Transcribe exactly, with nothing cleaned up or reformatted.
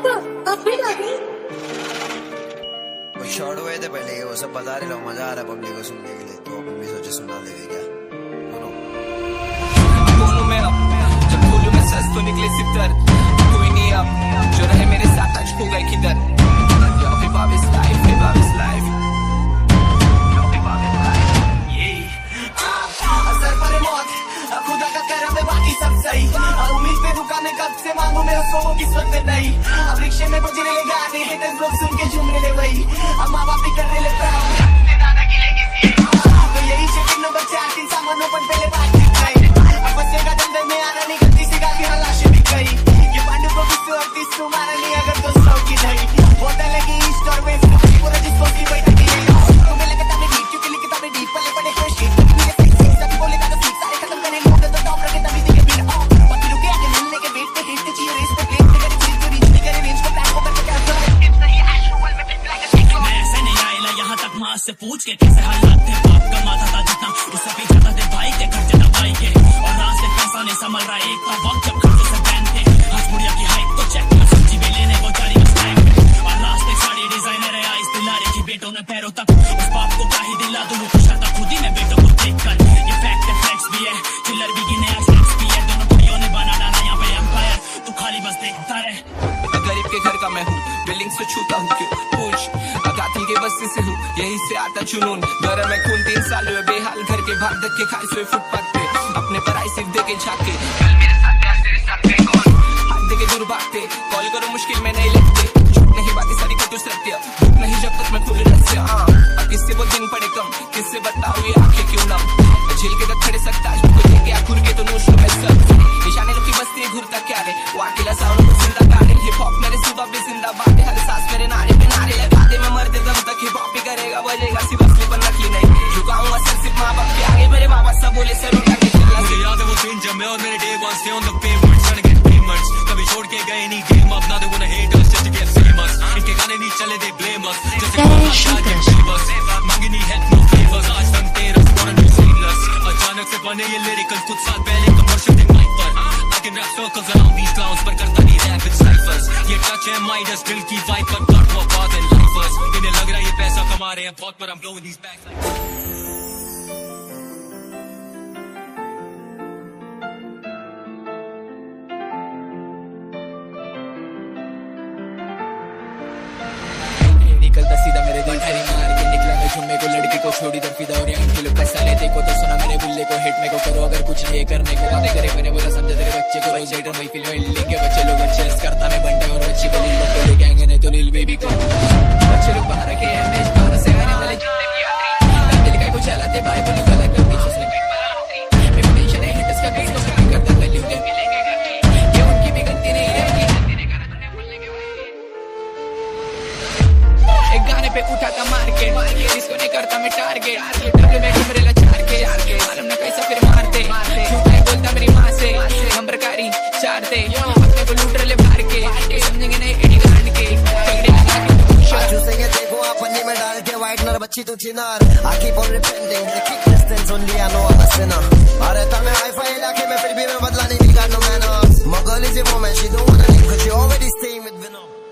कुछ शॉर्ट हुए थे पहले के, वो सब बता रहे लोग, मजा आ रहा है पब्लिक को सुनने के लिए, तो अपन भी सोचे सुना देंगे क्या। दोनों में अब जब खोलूं मैं सच तो निकले सितर, कोई नहीं अब जो रहे मेरे साथ आज खो गए किधर। Hip hop is life, hip hop is life, hip hop is life, yeah। असर पर मौत खुदा का करम है, बाकी सब सही। उम्मीद पे रुका मैं कब से मांगू, मैं उसको वो किस्मत में नहीं। अब रिक्शे में बजने ले गाने, हिटर्स लोग सुन के झूमने ले वही। अब माँ बाप भी करने ले प्राउड, दादा की लेगेसी तो यही चेकिंग नंबर चार, तीन सामानों पर पहले बातचीत नहीं। अब बसेगा दंदर में आना नहीं, गलती से गाली लाशें भी गई। ये पांडु को भी सौ अड़तीस को मारा नहीं अगर तो सौ की नहीं। बोतल लगी ईस्ट और वेस्ट, पूरा जिसको की बैठ की है। तो मैं लगता मैं डीप क्योंकि लिखता मैं डीप पले पड़े हो शीट। सभी बोले का तो सीख सारे खत्म करने लोग तो टॉप रखे तभी दिखे बीट ऑफ। बाकी रुके आगे मिलने के वेट पे हिट चाहिए रेस पे प्लेस पे करे चीज जो रीच नहीं करे रेंज को टैप करके क्या कर इतना ही एशुअल में टिक लाइक अ टिक। मैं ऐसे नहीं आया यहाँ तक मां से पूछ के कैसे हालात थे, बाप कमाता था जितना उससे भी ज्यादा थे भाई के खर्चे दवाई के। और रास्ते पैसा नहीं संभल रहा, एक था वक्त जब खर्चे से बैन थे। आज बुढ़िया की हाइट तो चेक कर, सब्जी भी लेने को जारी बस टाइम पे। और रास्ते साड़ी डिजाइनर है इस दिलारे की बेटों ने पैरों तक। उस बाप को क्या ही दिला दूं, खुश था खुद ही मैं बेटों को देख कर। ये फैक्ट है फ्लेक्स भी है, चिल्लर भी गिने आज फ्लेक्स भी है। दोनों कुड़ियों ने बना डाला यहाँ पे एम्पायर, तू खाली बस देखता रहे। गरीब के घर का मैं हूँ, बिल्डिंग से छूता हूँ क्यों पूछ, कातिल के बस्ती से हूँ यही से आता जुनून। गरम है खून, तीन साल हुए बेहाल घर के भाग धक के खाए सोए फुटपाथ पे। अपने पराई सिर्फ दे के झाके, मेरे साथ प्यार तेरे साथ कौन हाथ दे के दूर भागते। कॉल करो मुश्किल में नहीं लगते, झूठ नहीं बातें सारी को तू सत्य, भूख नहीं जब तक मैं खुद रहस्य। हाँ अब किससे वो दिन पड़े कम, किससे बताओ ये आंखें क्यों नम। झील के तक खड़े सकता आज मुझको देखे आखुर के तो नोश में सब निशाने लोग की बस्ती घूरता क्या रे, वो अकेला साउंड को जिंदा काटे। हिप हॉप मेरे सुबह भी जिंदाबाद है, हर सांस मेरे नारे पे नारे लगा दे। मैं मरते दम तक हिप हॉप ही करेगा, बजेगा सिर्फ असली पर नकली नहीं। झुकाऊंगा सर सिर्फ माँ बाप के आगे, मेरे बाबा सब बोले सर उठा के चला। मुझे याद है वो दिन जब मैं और मेरे day one stay on the payment, trying to get payments। कभी छोड़ के गए नहीं गेम, अब now they wanna hate us just to get famous। इनके गाने नहीं चले they blame us, जैसे मांगी नहीं है no favors। आज हम तेरा wanna do seamless, अचानक से बने ये lyrical कुछ साल पहले कमर्शियल थे माइक पर। I can rap circles around these clowns पर करता नहीं rap with ciphers। ये touch है Midas दिल की vibe पर got more power than lifers। इन्हें लग रहा है ये पैसा कमा रहे हैं बहुत, पर I'm blowing these bags like निकलता सीधा मेरे दिल हरी मार के निकला मैं झुम्मे को, लड़की को छोड़ी दर फिदा और यहाँ किलो पैसा ले देखो तो सुना मेरे बुल्ले को हिट में को करो अगर कुछ नहीं करने को बातें करे मैंने बोला समझा तेरे बच्चे को रोज राइटर वही फिल्म लेंगे बच्चे लोग अच्छे करता मैं बंटे और अच्छी गली लोग को लेके आएंगे नहीं तो लील बेबी को बच्चे लोग बाहर के एमएच बाहर से आने वाले दिल का कुछ चलाते भाई बोलो गलत कर पीछे से मेरे टेंशन है हिट्स का बीच को कभी करता गली में ये उनकी भी गलती नहीं है। एक गाने पे उठा था मार्केट, इसको नहीं करता मैं टारगेट। डब्ल्यू में घुमरेला चार के मालूम न कैसा फिर मारते, झूठ नहीं बोलता मेरी माँ से नंबर कारी चार दे। अपने को लूट रहे बाहर के समझेंगे नहीं एडी गांड के झगड़े लगा के चूसेंगे देखो आप पन्नी में डाल के वाइटनर बच्ची तू चिनार। I keep on repenting, I keep distance only I know I'm a sinner। अरे था मैं हाई-फाई इलाके में फिर भी मैं बदला नहीं got no manners। My girl is a woman, she don't wanna leave cause she already staying with Venom।